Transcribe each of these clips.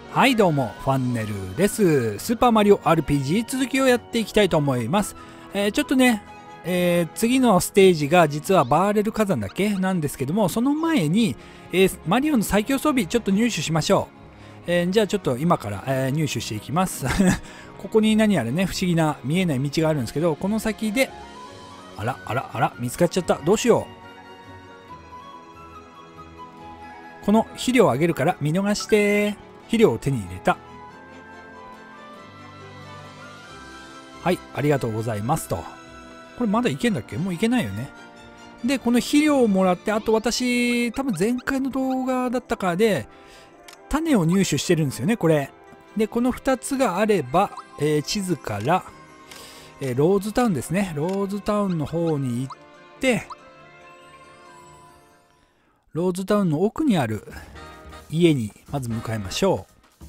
はいどうも、ファンネルです。スーパーマリオ RPG 続きをやっていきたいと思います。ちょっとね、次のステージが実はバーレル火山だけなんですけども、その前に、マリオの最強装備ちょっと入手しましょう。じゃあちょっと今から、入手していきます。ここに何やらね、不思議な見えない道があるんですけど、この先で、あら、見つかっちゃった。どうしよう。この肥料をあげるから見逃して。肥料を手に入れた。はい、ありがとうございますと。これまだいけんだっけ？もういけないよね。で、この肥料をもらって、あと私、多分前回の動画だったかで、種を入手してるんですよね、これ。で、この2つがあれば、地図から、ローズタウンですね。ローズタウンの方に行って、ローズタウンの奥にある家にまず向かいましょ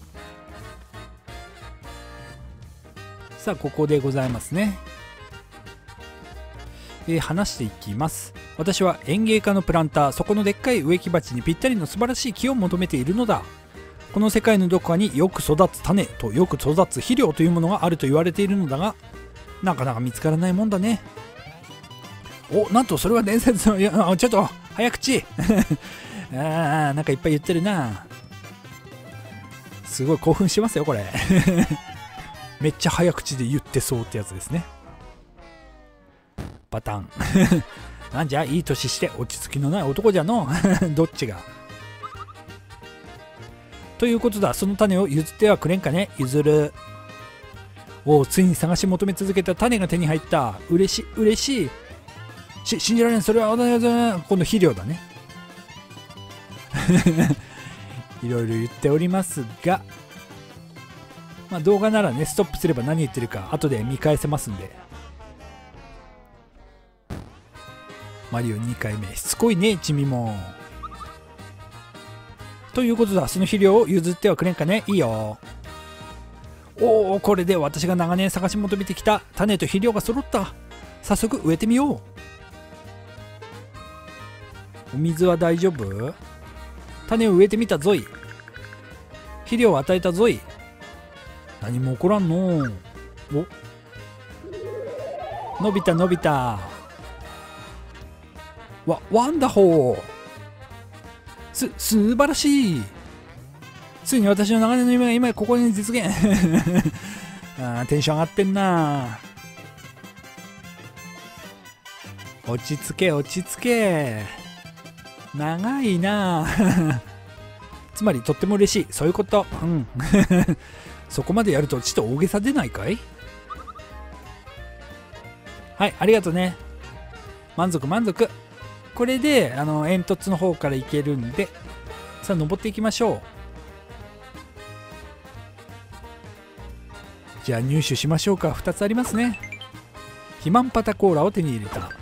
う。さあ、ここでございますね。話していきます。私は園芸家のプランター、そこのでっかい植木鉢にぴったりの素晴らしい木を求めているのだ。この世界のどこかによく育つ種とよく育つ肥料というものがあると言われているのだが、なかなか見つからないもんだね。お、なんとそれは伝説の、いや、ちょっと早口なんかいっぱい言ってるな。すごい興奮しますよこれめっちゃ早口で言ってそうってやつですね。パターンなんじゃ、いい年して落ち着きのない男じゃのどっちがということだ。その種を譲ってはくれんかね。譲る。おお、ついに探し求め続けた種が手に入った。嬉しい信じられん。それは今度肥料だねいろいろ言っておりますが、まあ、動画ならね、ストップすれば何言ってるか後で見返せますんで。マリオ2回目、しつこいねチミも。ということだ。その肥料を譲ってはくれんかね。いいよ。おお、これで私が長年探し求めてきた種と肥料が揃った。早速植えてみよう。お水は大丈夫？種を植えてみたぞい。肥料を与えたぞい。何も起こらんの。お、伸びた。ワンダホー。素晴らしい。ついに私の長年の夢が今ここに実現テンション上がってんな。落ち着け。長いなつまりとっても嬉しい。そういうこと。うんそこまでやるとちょっと大げさ出ないかい？はい、ありがとうね。満足。これで煙突の方から行けるんで、さあ登っていきましょう。じゃあ入手しましょうか。2つありますね。肥満パタコーラを手に入れた。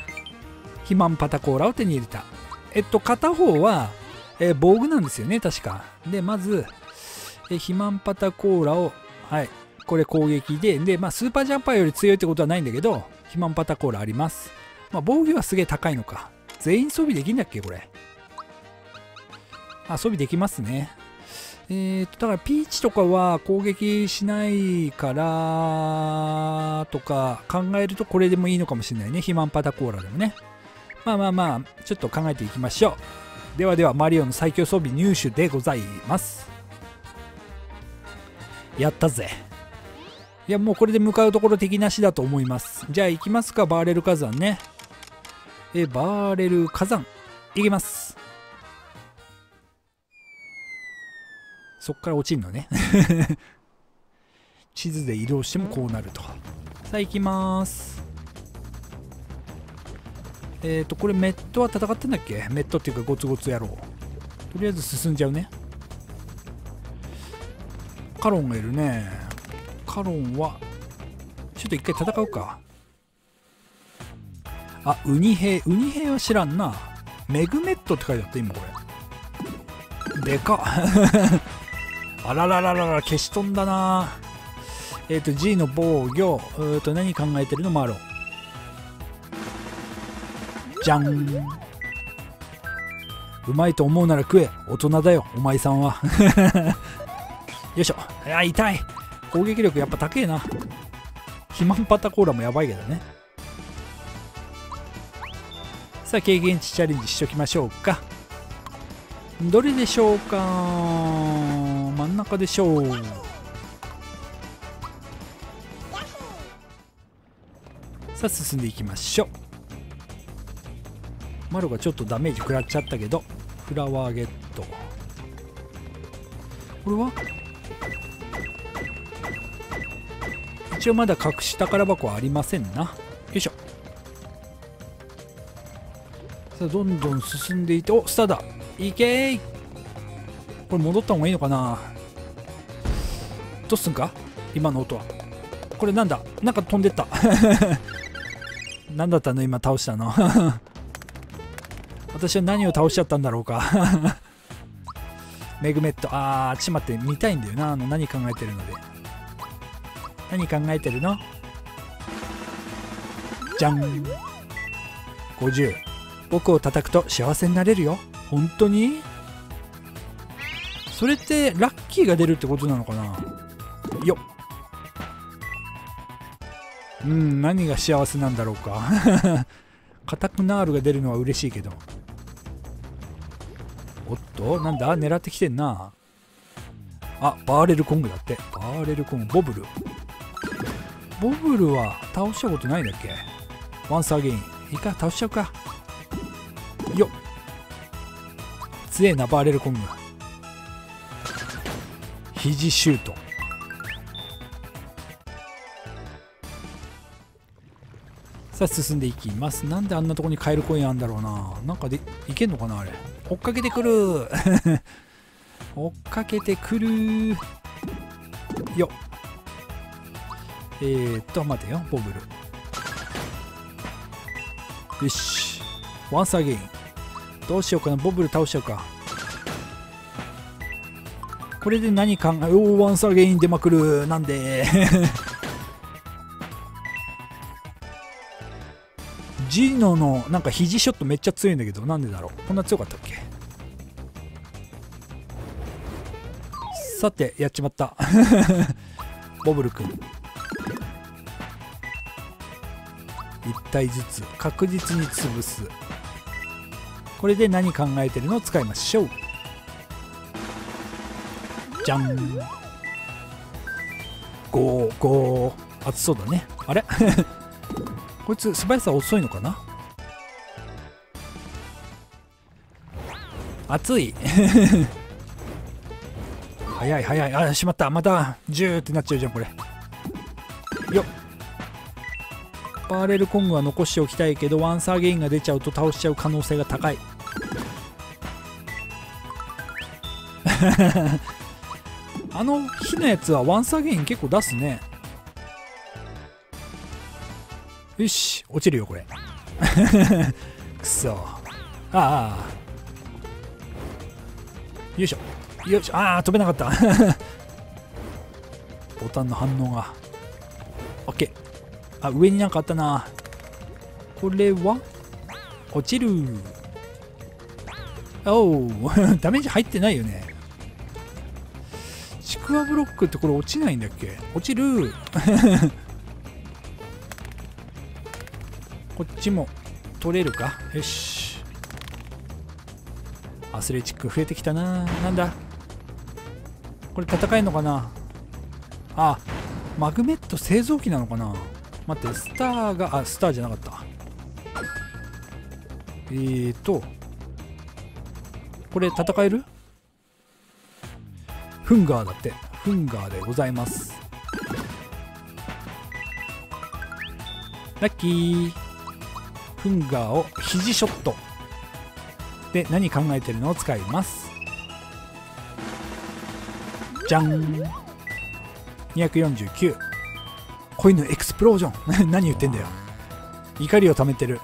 片方は、防具なんですよね、確か。で、まず、肥満パタコーラを、はい、これ攻撃で、まあ、スーパージャンパーより強いってことはないんだけど、肥満パタコーラあります。まあ、防御はすげえ高いのか。全員装備できんだっけ、これ。あ、装備できますね。だからピーチとかは攻撃しないからとか考えるとこれでもいいのかもしれないね。肥満パタコーラでもね。まあ、ちょっと考えていきましょう。では、マリオの最強装備入手でございます。やったぜ。いや、もうこれで向かうところ敵なしだと思います。じゃあ行きますか、バーレル火山ね。バーレル火山行きます。そっから落ちるのね地図で移動してもこうなると。さあ行きます。これメットは戦ってんだっけ？メットっていうかゴツゴツ野郎。とりあえず進んじゃうね。カロンがいるね。カロンはちょっと一回戦うか。あ、ウニ兵は知らんな。メグメットって書いてあった今これ。でかっあらら消し飛んだな。G の防御、何考えてるのマロ。じゃん。うまいと思うなら食え。大人だよお前さんはいしょ。あ、痛い。攻撃力やっぱ高えな。肥満パタコーラもやばいけどね。さあ経験値チャレンジしときましょうか。どれでしょうか。真ん中でしょう。さあ進んでいきましょう。マロがちょっとダメージ食らっちゃったけど、フラワーゲット。これは一応まだ隠し宝箱はありませんな。よいしょ。さあどんどん進んでいって、お、スターだ。いけー。これ戻った方がいいのかな。どうすんか今の音は。これなんだ、なんか飛んでった何だったの今倒したの私は何を倒しちゃったんだろうかメグメット、ちょっと待って、見たいんだよな。何考えてるので。何考えてるの。じゃん。50。僕を叩くと幸せになれるよ。本当に？それってラッキーが出るってことなのかな。よっ。何が幸せなんだろうかカタクナールが出るのは嬉しいけど。おっと、なんだ、狙ってきてんな。バーレルコングだって。バーレルコング、ボブル。ボブルは倒したことないんだっけ。ワンスアゲイン。いいか、倒しちゃうか。よっ。強えな、バーレルコング。肘シュート。さあ進んでいきます。なんであんなとこにカエルコインあんだろうな。なんかでいけんのかなあれ。追っかけてくる追っかけてくるよ。待てよ、ボブル。よし。ワンスアゲイン。どうしようかな、ボブル倒しちゃうか。これで何考え、ワンスアゲイン出まくる。なんでジノのなんか肘ショットめっちゃ強いんだけど、なんでだろう。こんな強かったっけ。さてやっちまったボブル君。1体ずつ確実に潰す。これで何考えてるのを使いましょう。じゃん。5熱そうだね。あれこいつ素早さ遅いのかな。熱い早い早い。しまった。またジューってなっちゃうじゃんこれ。よっ。バーレルコングは残しておきたいけど、ワンサーゲインが出ちゃうと倒しちゃう可能性が高いあの火のやつはワンサーゲイン結構出すね。よし、落ちるよこれくそ。よいしょよいしょ。飛べなかったボタンの反応が OK。 上になんかあったな。これは落ちる。ダメージ入ってないよね。ちくわブロックってこれ落ちないんだっけ。落ちるこっちも取れるか。よし。アスレチック増えてきたな。なんだこれ、戦えんのかな。マグメット製造機なのかな。待って、スターがスターじゃなかった。これ戦える。フンガーだって。フンガーでございます。ラッキー。フンガーを肘ショットで何考えてるのを使います。じゃん。249。恋のエクスプロージョン何言ってんだよ。怒りを溜めてる。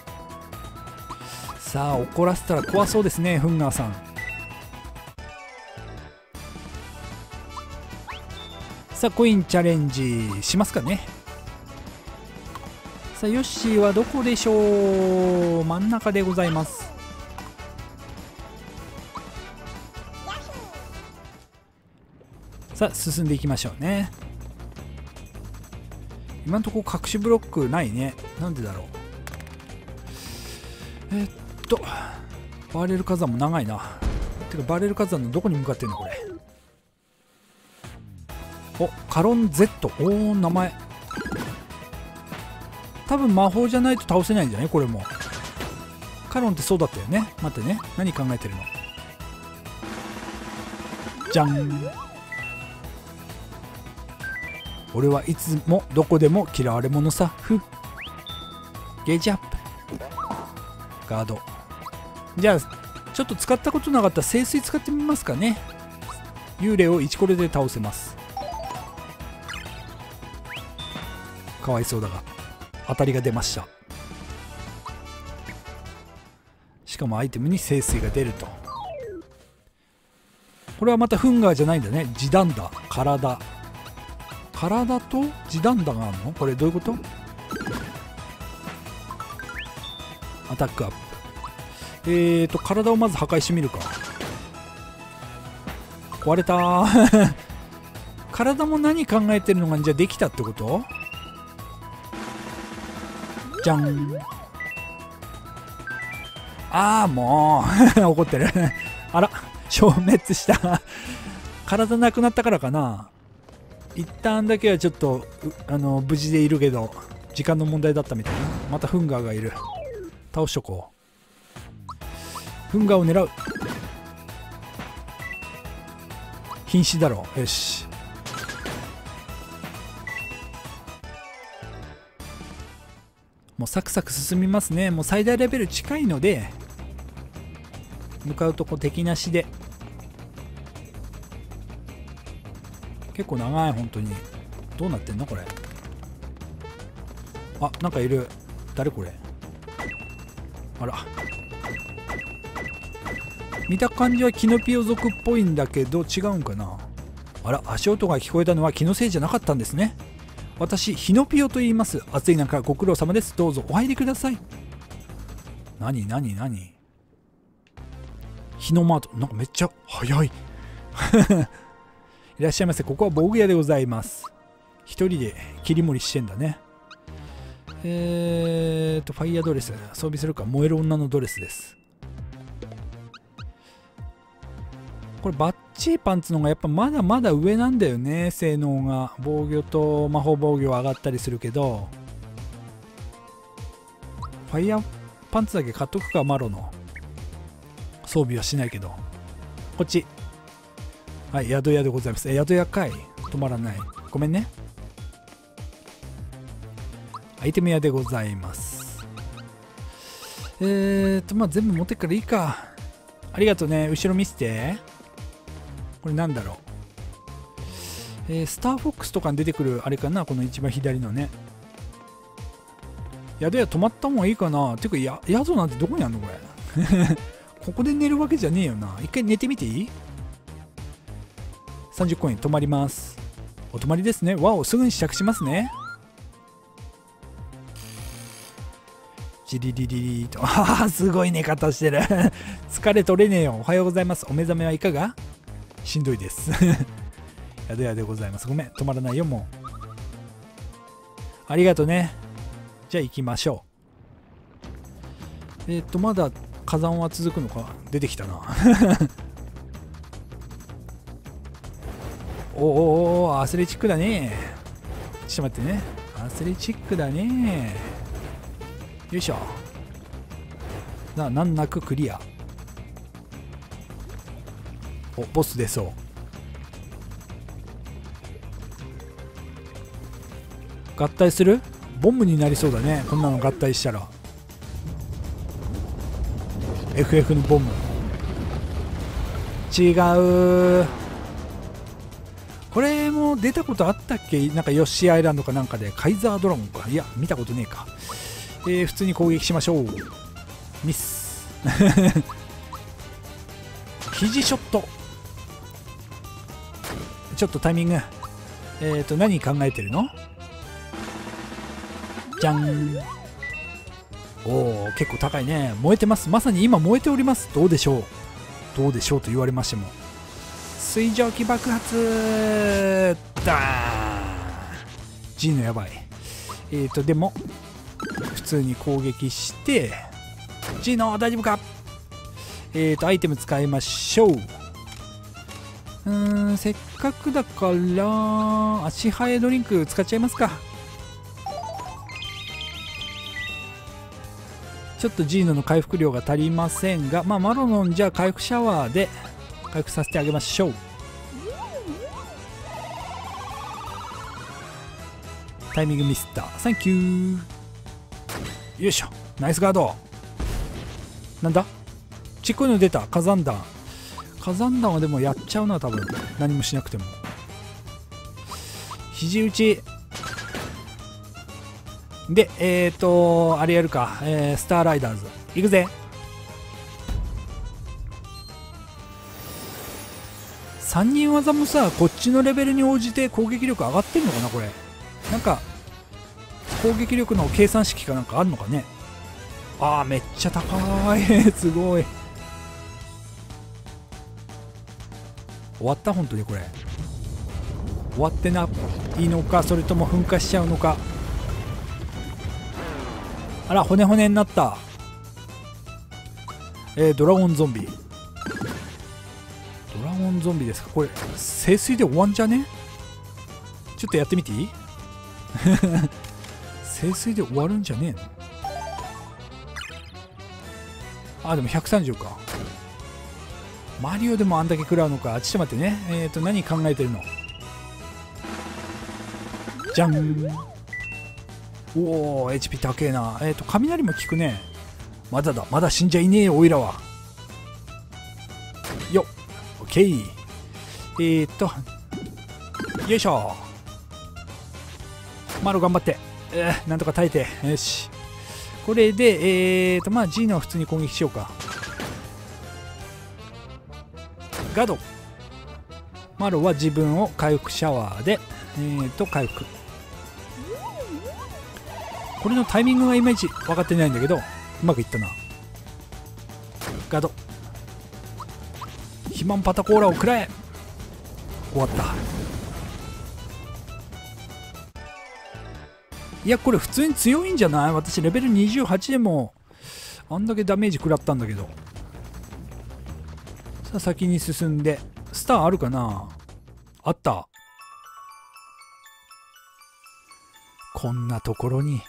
さあ怒らせたら怖そうですね、フンガーさん。さあコインチャレンジしますかね。さあヨッシーはどこでしょう。真ん中でございます。 さあ進んでいきましょうね。今のところ隠しブロックないね。なんでだろう。バーレル火山も長いな。てかバーレル火山のどこに向かってんのこれ。お、カロン Z。 おー、名前多分魔法じゃないと倒せないんじゃないこれも。カロンってそうだったよね。待ってね、何考えてるの。じゃん。俺はいつもどこでも嫌われ者さ。ゲージアップ。ガード。じゃあちょっと使ったことなかった聖水使ってみますかね。幽霊を1コレで倒せます。かわいそうだが当たりが出ました。しかもアイテムに聖水が出ると。これはまたフンガーじゃないんだね。ジダンダ。体とジダンダがあるのこれ。どういうこと。アタックアップ。体をまず破壊してみるか。壊れたー体も何考えてるのがじゃあできたってこと。じゃん。ああもう怒ってるあら消滅した体なくなったからかな。一旦だけはちょっと無事でいるけど時間の問題だったみたいな。またフンガーがいる。倒しとこう。フンガーを狙う。瀕死だろう。よし。もうサクサク進みますね。もう最大レベル近いので向かうとこ敵なしで。結構長い本当に。どうなってんのこれ。あ、なんかいる。誰これ。あら、見た感じはキノピオ族っぽいんだけど違うんかな。あら、足音が聞こえたのは気のせいじゃなかったんですね。私ヒノピオと言います。暑い中ご苦労様です。どうぞお入りください。何日のマート。なんかめっちゃ早いいらっしゃいませ。ここは防具屋でございます。一人で切り盛りしてんだね。ファイヤードレス装備するか。燃える女のドレスです。これバッチリパンツの方がやっぱまだまだ上なんだよね。性能が。防御と魔法防御は上がったりするけど、ファイヤーパンツだけ買っとくか。マロの装備はしないけど。こっち。はい、宿屋でございます。宿屋かい。止まらない。ごめんね。アイテム屋でございます。まあ全部持ってっからいいか。ありがとうね。後ろ見せて。これなんだろう。スターフォックスとかに出てくるあれかな。この一番左のね。宿屋泊まった方がいいかな。てか宿なんてどこにあんのこれここで寝るわけじゃねえよな。一回寝てみていい？30コイン泊まります。お泊まりですね。わお、すぐに支度しますね。ジリリリリと。ああ、すごい寝方してる疲れ取れねえよ。おはようございます。お目覚めはいかが？しんどいです宿屋でございます。ごめん、止まらないよもう。ありがとね。じゃあ行きましょう。まだ火山は続くのか。出てきたなおアスレチックだね。ちょっと待ってね。アスレチックだね。よいしょ。難なくクリア。お、ボス出そう。合体する？ボムになりそうだね。こんなの合体したら。FF のボム。違う。これも出たことあったっけ。なんかヨッシーアイランドかなんかで。カイザードラゴンか。いや見たことねえか。普通に攻撃しましょう。ミス肘ショット。ちょっとタイミング。何考えてるの？じゃん。おお、結構高いね。燃えてます。まさに今燃えております。どうでしょう。どうでしょうと言われましても。 水蒸気爆発だー。G のやばい。でも普通に攻撃して、 G の大丈夫か。アイテム使いましょう。せっかくだから足早ドリンク使っちゃいますか。ちょっと G の回復量が足りませんが、まあ、マロノンじゃあ回復シャワーで回復させてあげましょう。タイミングミスった。サンキュー。よいしょ、ナイスガード。なんだちっこいの出た。火山弾。火山弾はでもやっちゃうな、多分何もしなくても。肘打ちであれやるか、スターライダーズいくぜ。3人技もさ、こっちのレベルに応じて攻撃力上がってんのかな。これなんか攻撃力の計算式かなんかあんのかね。あーめっちゃ高いすごい。終わった。本当にこれ終わってないのか、それとも噴火しちゃうのか。あら、骨骨になった。ドラゴンゾンビ。ドラゴンゾンビですか。これ聖水で終わんじゃね。ちょっとやってみていい聖水で終わるんじゃねえの。あ、でも130か。マリオでもあんだけ食らうのか。ちょっと待ってね。何考えてるの。じゃん。おお HP 高えな。雷も効くね。まだだ、まだ死んじゃいねえよおいらは。よっ OK。 よいしょ。マロ頑張って、なんとか耐えて。よし、これでまあ G のは普通に攻撃しようか。ガード。マロは自分を回復シャワーで回復。これのタイミングがいまいち分かってないんだけど、うまくいったな。ガード。肥満パタコーラを食らえ。終わった。いやこれ普通に強いんじゃない。私レベル28でもあんだけダメージ食らったんだけど。さあ先に進んで、スターあるかな。あった。こんなところに。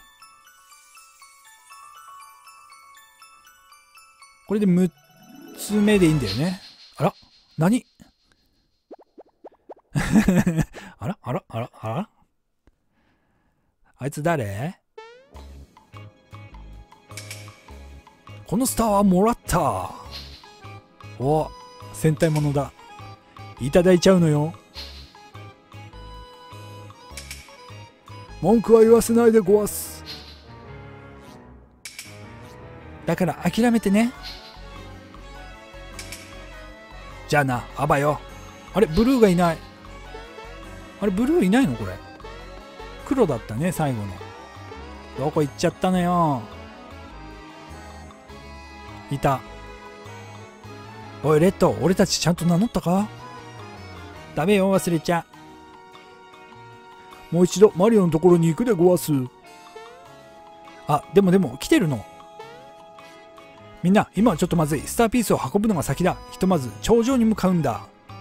これで6つ目でいいんだよね。あら何あらあらあらあら、あいつ誰。このスターはもらった。お、戦隊ものだ。いただいちゃうのよ。文句は言わせないでごわす。だから諦めてね。じゃあな、アバよ。あれブルーがいない。あれブルーいないのこれ。黒だったね最後の。どこ行っちゃったのよ。いた。おいレッド、俺たちちゃんと名乗ったか。ダメよ忘れちゃ。もう一度マリオのところに行くでごわす。あ、でも来てるの。みんな今はちょっとまずい。スターピースを運ぶのが先だ。ひとまず頂上に向かうんだ。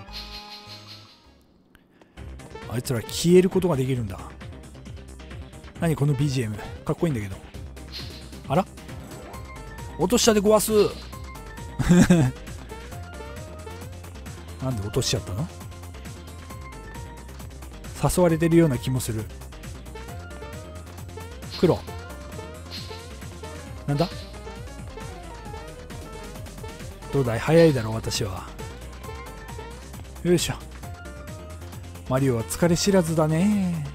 あいつら消えることができるんだ。何この BGM かっこいいんだけど。あら落としたでごわすなんで落としちゃったの。誘われてるような気もする。黒なんだ。どうだい、早いだろ私は。よいしょ。マリオは疲れ知らずだね。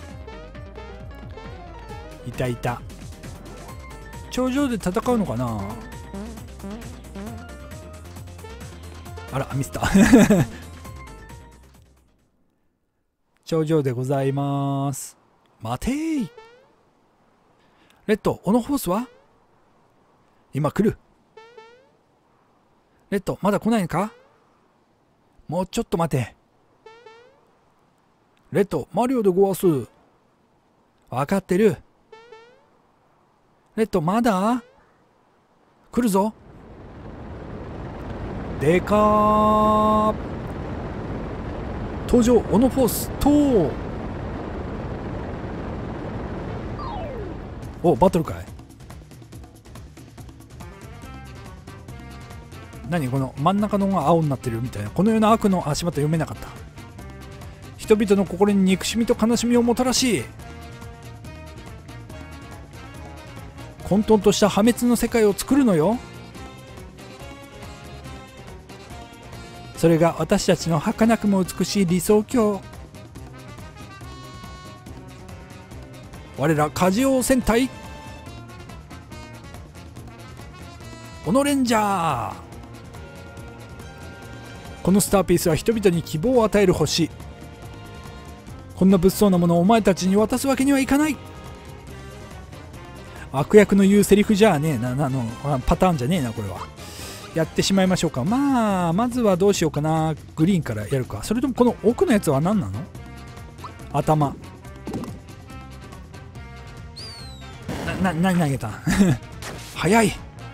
いたいた。頂上で戦うのかな。あらミスった頂上でございます。待てー。レッド、オノホースは今来る。レッドまだ来ないのか。 もうちょっと待て。レッド、マリオでごわす。わかってる。レッド、まだ来るぞ。でかー。登場、オノフォース、とお、バトルかい。何この真ん中のが青になってるみたいな。このような悪の、あ、しまった、読めなかった。人々の心に憎しみと悲しみをもたらし、混沌とした破滅の世界を作るのよ。それが私たちの儚くも美しい理想郷。我らカジオ戦隊オノレンジャー。このスターピースは人々に希望を与える星。こんな物騒なものをお前たちに渡すわけにはいかない。悪役の言うセリフじゃねえな、パターンじゃねえな、これは。やってしまいましょうか。まあまずはどうしようかな。グリーンからやるか。それともこの奥のやつは何なの？頭。何投げたん早い。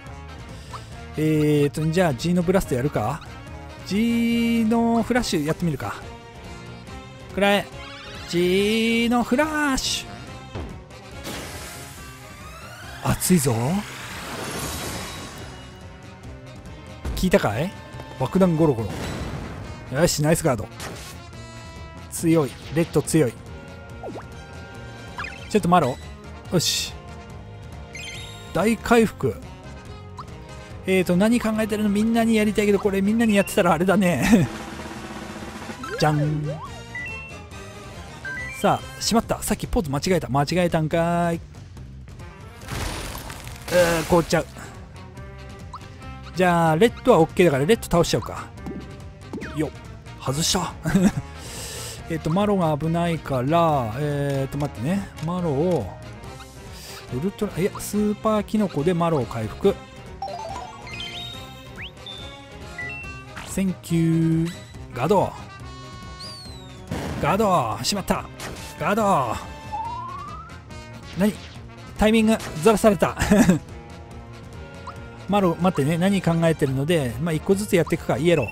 じゃあ G のブラストやるか。 G のフラッシュやってみるか。くらえ G のフラッシュ。熱いぞ。聞いたかい？爆弾ゴロゴロ。よし、ナイスガード。強い。レッド強い。ちょっとマロ。よし。大回復。何考えてるの？みんなにやりたいけど、これみんなにやってたらあれだね。じゃん。さあ、しまった。さっきポーズ間違えた。間違えたんかーい。凍っちゃう。じゃあ、レッドは OK だから、レッド倒しちゃうか。よっ。外した。マロが危ないから、待ってね。マロを、ウルトラ、いや、スーパーキノコでマロを回復。センキュー。ガード。ガード。しまった。ガード。何？タイミングずらされた。マロ、待ってね。何考えてるので、まあ、1個ずつやっていくか。イエロー。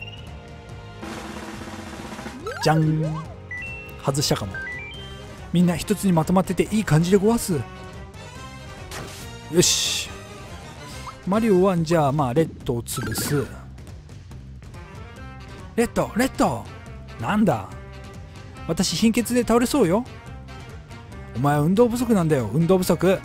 じゃん。外したかも。みんな一つにまとまってていい感じでごわす。よし。マリオはじゃあ、まあ、レッドを潰す。レッド、レッド。なんだ。私、貧血で倒れそうよ。お前は運動不足なんだよ。運動不足。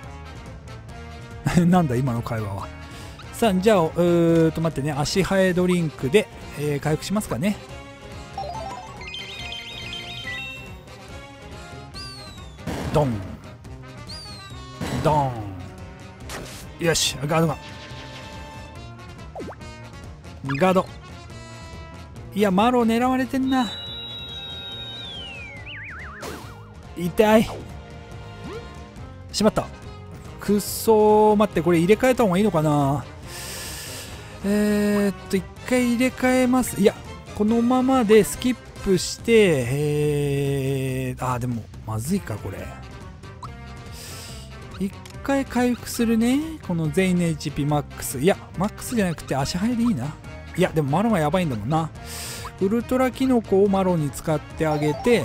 なんだ、今の会話は。さあ、じゃあ、待ってね。足生えドリンクで、回復しますかね。ドン。ドン。よし、ガードが。ガード。いや、マロ狙われてんな。痛い。しまった。くっそー。待って、これ入れ替えた方がいいのかな。一回入れ替えます。いや、このままでスキップして、でも、まずいか、これ。一回回復するね。この全員の HP マックス。いや、マックスじゃなくて足早でいいな。いや、でもマロがやばいんだもんな。ウルトラキノコをマロに使ってあげて、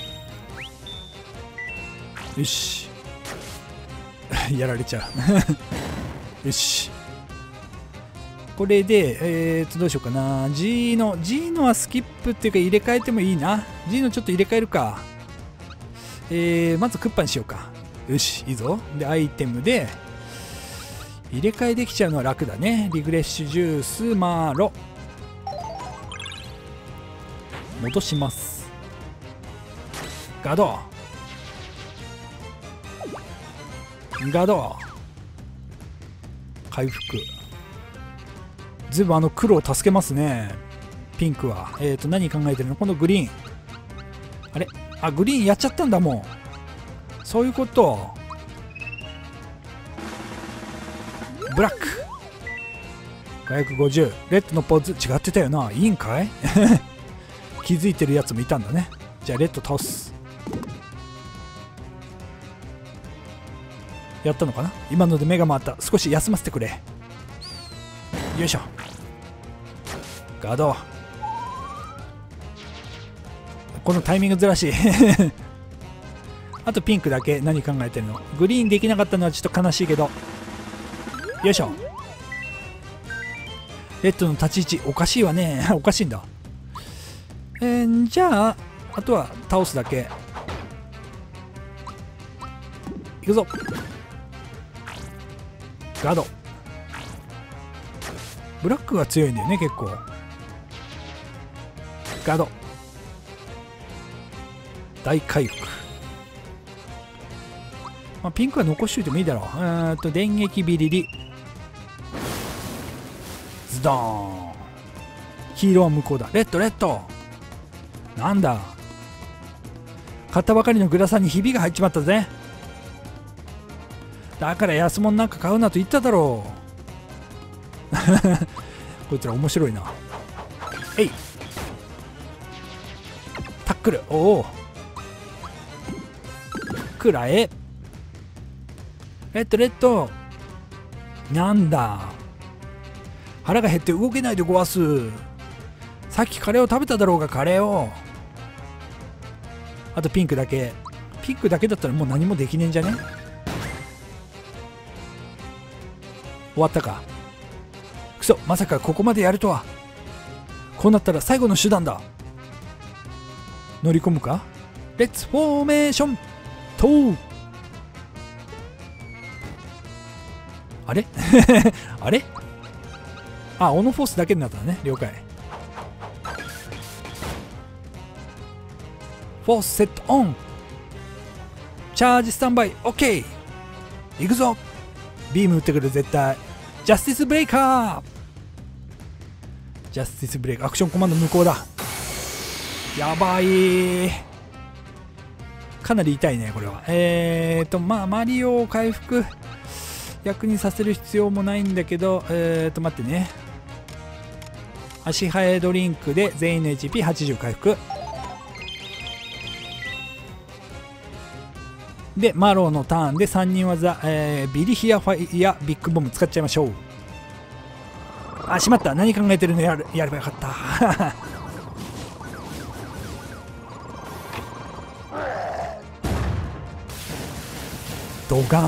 よし。やられちゃう。よし。これで、どうしようかな。G のはスキップっていうか入れ替えてもいいな。G のちょっと入れ替えるか。まずクッパにしようか。よし、いいぞ。で、アイテムで、入れ替えできちゃうのは楽だね。リフレッシュジュース、マーロ。戻します。ガード。ガード。回復。ずいぶん黒を助けますね。ピンクは。何考えてるの？今度グリーン。あれ？グリーンやっちゃったんだ、もう。そういうこと。ブラック。550。レッドのポーズ違ってたよな。いいんかい？ 気づいてるやつもいたんだね。じゃあレッド倒す。やったのかな。今ので目が回った。少し休ませてくれ。よいしょ。ガード。このタイミングずらしいあとピンクだけ。何考えてるの。グリーンできなかったのはちょっと悲しいけど。よいしょ。レッドの立ち位置おかしいわねおかしいんだ。じゃああとは倒すだけ。いくぞ。ガード。ブラックが強いんだよね結構。ガード。大回復。まあ、ピンクは残しといてもいいだろう。電撃ビリリ。ズドーン。黄色は向こうだ。レッドレッド。なんだ。買ったばかりのグラサンにひびが入っちまったぜ。だから安物なんか買うなと言っただろうこいつら面白いな。えい。タックル。おお。くらえ。レッドレッド。なんだ。腹が減って動けないでごわす。さっきカレーを食べただろうが。カレーを。あとピンクだけ。ピンクだけだったらもう何もできねえんじゃね。終わったか。くそ、まさかここまでやるとは。こうなったら最後の手段だ。乗り込むか。レッツフォーメーションとうあれあれ。あ、オノフォースだけになったね。了解。フォースセットオン。チャージスタンバイ OK。 いくぞ。ビーム打ってくる絶対。ジャスティスブレイカー。ジャスティスブレイカー。アクションコマンド無効だ。やばい。かなり痛いねこれは。まあマリオを回復役にさせる必要もないんだけど、待ってね。足生えドリンクで全員の HP80 回復で、マローのターンで3人技、ビリヒアファイヤビッグボム使っちゃいましょう。あ、しまった。何考えてるの。やればよかったドガ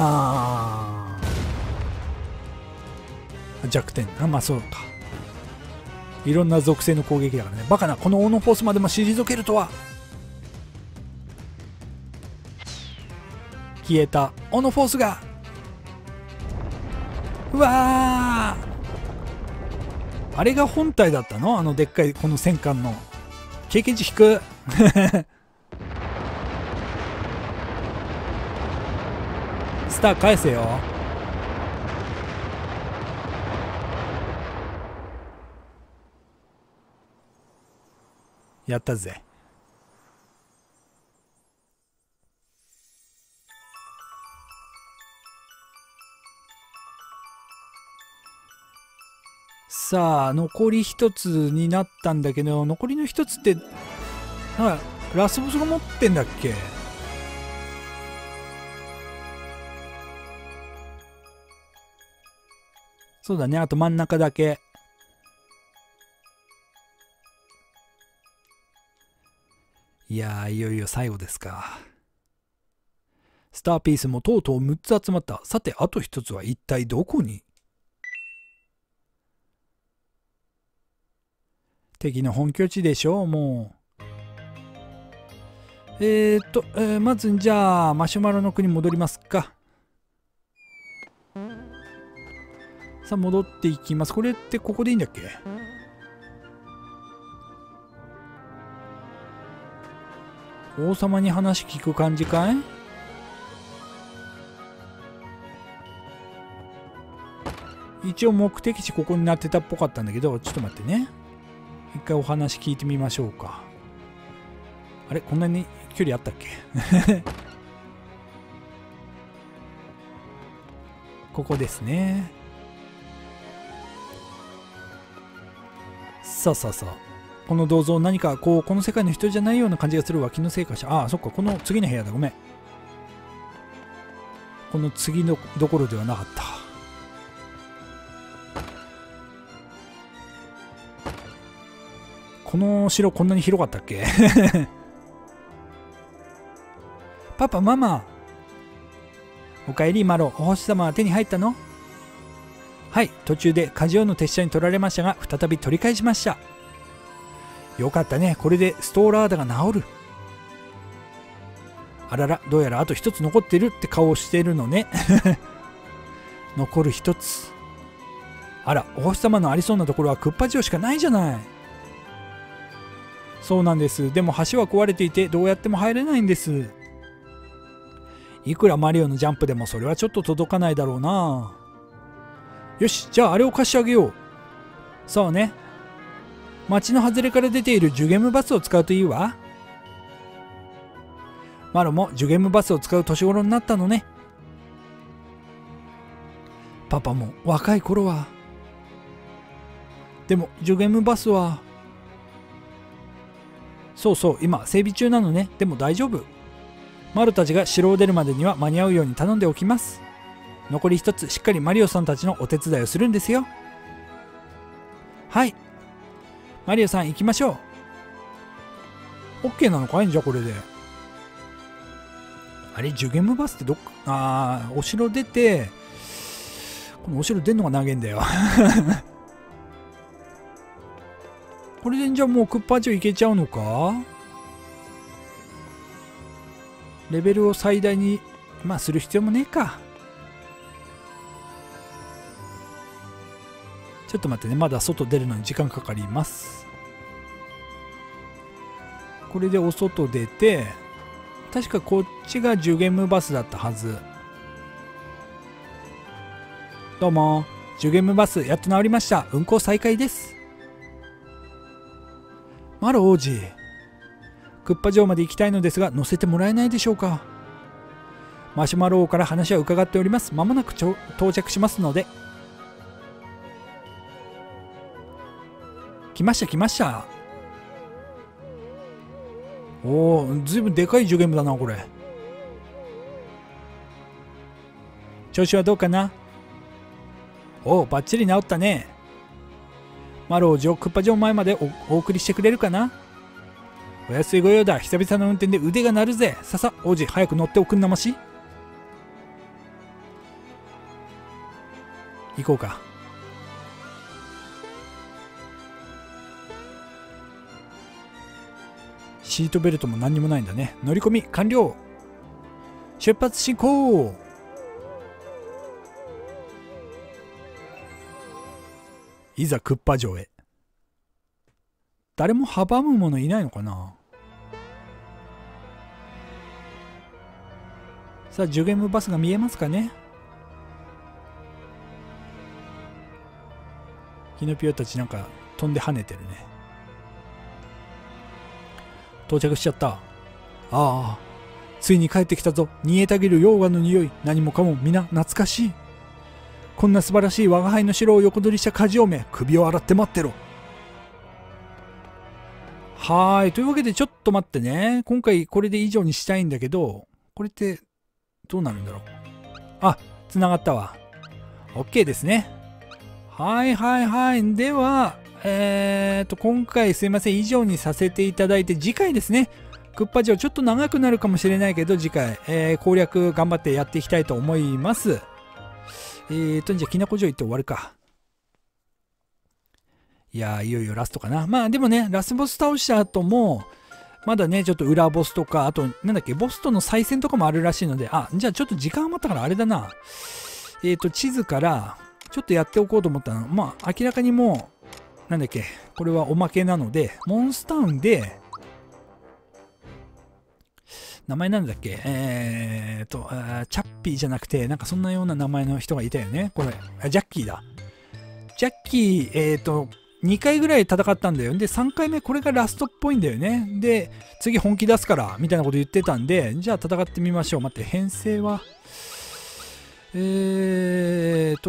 ーン。弱点。あ、まあそうか。いろんな属性の攻撃だからね。バカな。このオノフォースまでも退けるとは。消えたオノフォースが。うわー、あれが本体だったの。あのでっかいこの戦艦の経験値引くスター返せよ。やったぜ。さあ残り一つになったんだけど、残りの一つってなんかラスボスが持ってんだっけ。そうだね。あと真ん中だけ。いやー、いよいよ最後ですか。スターピースもとうとう6つ集まった。さてあと1つは一体どこに。敵の本拠地でしょう。もうまずじゃあマシュマロの国戻りますか。さあ戻っていきます。これってここでいいんだっけ。王様に話聞く感じかい。一応目的地ここになってたっぽかったんだけど、ちょっと待ってね。一回お話聞いてみましょうか。あれ、こんなに距離あったっけここですね。そうそうそう。 この銅像何かこの世界の人じゃないような感じがするわ。気のせいかしら。ああ、そっか、この次の部屋だ。ごめん。この次のどころではなかった。この城こんなに広かったっけパパ、ママ。おかえり、マロ。お星様は手に入ったの？はい、途中でカジオの手下に取られましたが、再び取り返しました。よかったね。これでストーラーダが治る。あらら、どうやらあと一つ残ってるって顔をしているのね。残る一つ。あら、お星様のありそうなところはクッパ城しかないじゃない。そうなんです。でも橋は壊れていて、どうやっても入れないんです。いくらマリオのジャンプでもそれはちょっと届かないだろうな。よし、じゃああれを貸してあげよう。そうね。町の外れから出ているジュゲムバスを使うといいわ。マロもジュゲムバスを使う年頃になったのね。パパも若い頃は。でもジュゲムバスは。そうそう、今整備中なのね。でも大丈夫。マロたちが城を出るまでには間に合うように頼んでおきます。残り一つしっかりマリオさんたちのお手伝いをするんですよ。はい。マリオさん行きましょう。OK なのかいんじゃこれで。あれ、ジュゲムバスってどっか、お城出て、このお城出んのが長いんだよ。これでじゃあもうクッパ城行けちゃうのか？レベルを最大に、する必要もねえか。ちょっと待ってね、まだ外出るのに時間かかります。これでお外出て、確かこっちがジュゲムバスだったはず。どうも、ジュゲムバスやっと治りました。運行再開です。マロ王子、クッパ城まで行きたいのですが乗せてもらえないでしょうか。マシュマロ王から話は伺っております。まもなく到着しますので。来ました来ました。おお、ずいぶんでかいジュゲムだなこれ。調子はどうかな。おお、バッチリ治ったね。マロ王子をクッパ城前までお送りしてくれるかな。お安いご用だ。久々の運転で腕が鳴るぜ。ささ王子、早く乗っておくんなまし。行こうか。シートベルトも何にもないんだね。乗り込み完了。出発進行。いざクッパ城へ。誰も阻む者いないのかな。さあジュゲムバスが見えますかね。キノピオたちなんか飛んで跳ねてるね。到着しちゃった。ああ、ついに帰ってきたぞ。煮えたぎる溶岩の匂い。何もかも皆懐かしい。こんな素晴らしい我が輩の城を横取りしたカジオメ、首を洗って待ってろ。はーい。というわけでちょっと待ってね。今回これで以上にしたいんだけど、これってどうなるんだろう。あ、つながったわ。OK ですね。はいはいはい。では、今回すいません。以上にさせていただいて、次回ですね。クッパ城ちょっと長くなるかもしれないけど、次回、攻略頑張ってやっていきたいと思います。じゃあ、きなこ城行って終わるか。いやー、いよいよラストかな。まあでもね、ラスボス倒した後も、まだね、ちょっと裏ボスとか、あと、なんだっけ、ボスとの再戦とかもあるらしいので、じゃあちょっと時間余ったからあれだな。地図から、ちょっとやっておこうと思ったの。まあ、明らかにもう、なんだっけ、これはおまけなので、モンスタウンで、名前なんだっけ、チャッピーじゃなくて、なんかそんなような名前の人がいたよね。これ、ジャッキーだ。ジャッキー、2回ぐらい戦ったんだよ。で、3回目、これがラストっぽいんだよね。で、次本気出すから、みたいなこと言ってたんで、じゃあ戦ってみましょう。待って、編成は、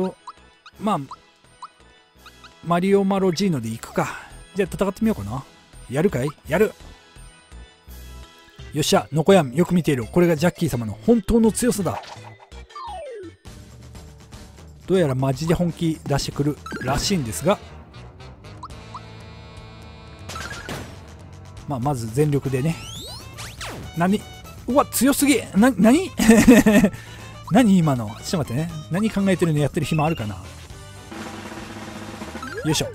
まあ、マリオマロジーノで行くか。じゃあ戦ってみようかな。 やるかい？やる。よっしゃ、ノコヤンよく見ている。これがジャッキー様の本当の強さだ。どうやらマジで本気出してくるらしいんですが、まず全力でね。うわ強すぎ。何何今の。ちょっと待ってね。何考えてるのやってる暇あるかな。よいしょ。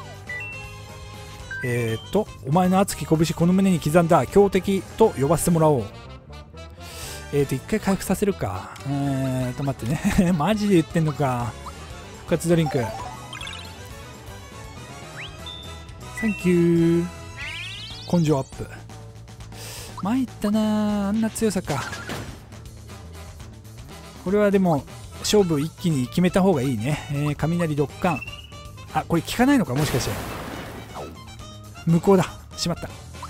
お前の熱き拳この胸に刻んだ強敵と呼ばせてもらおう。一回回復させるか。待ってね。マジで言ってんのか。復活ドリンク。サンキュー。根性アップ。参ったな、あんな強さか。これはでも勝負一気に決めた方がいいね。雷ドッカン。あ、これ効かないのか、もしかして。向こうだ。しまった。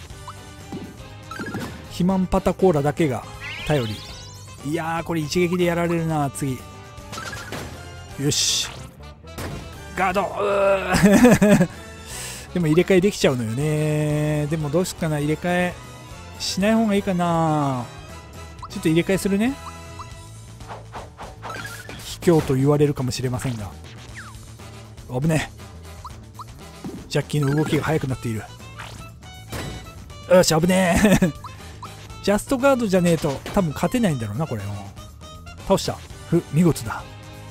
肥満パタコーラだけが頼り。いやー、これ一撃でやられるな。次。よし、ガード。でも入れ替えできちゃうのよね。でもどうすっかな。入れ替えしない方がいいかな。ちょっと入れ替えするね。卑怯と言われるかもしれませんが、危ねえ。ジャッキーの動きが速くなっている。よし、危ねえ。ジャストガードじゃねえと多分勝てないんだろうな、これ。倒した。見事だ。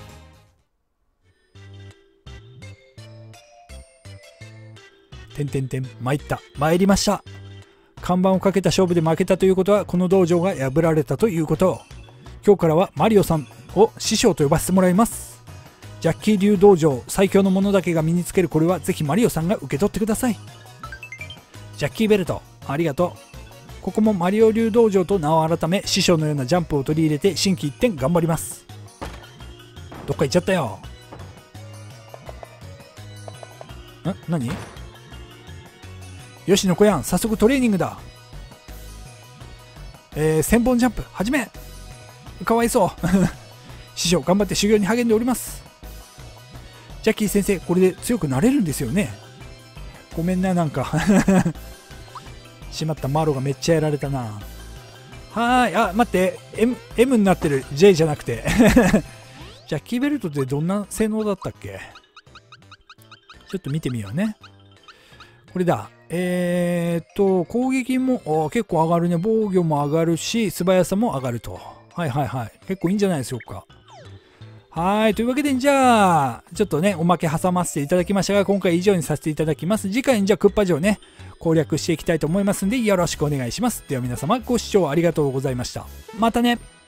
参りました。看板をかけた勝負で負けたということは、この道場が破られたということ。今日からはマリオさんを師匠と呼ばせてもらいます。ジャッキー流道場最強の者だけが身につけるこれはぜひマリオさんが受け取ってください。ジャッキーベルトありがとう。ここもマリオ流道場と名を改め、師匠のようなジャンプを取り入れて心機一転頑張ります。どっか行っちゃったよ。何？よしのこやん、早速トレーニングだ。1000本ジャンプ始め。かわいそう。師匠頑張って修行に励んでおります。ジャッキー先生、これで強くなれるんですよね。ごめんな、なんかしまった、マロがめっちゃやられたな。はーい。あ、待って、M になってる。 J じゃなくてジャッキーベルトってどんな性能だったっけ。ちょっと見てみようね。これだ。攻撃も結構上がるね。防御も上がるし、素早さも上がると。はいはいはい。結構いいんじゃないでしょうか。はい。というわけで、じゃあ、ちょっとね、おまけ挟ませていただきましたが、今回以上にさせていただきます。次回にじゃあ、クッパ城ね、攻略していきたいと思いますんで、よろしくお願いします。では皆様、ご視聴ありがとうございました。またね。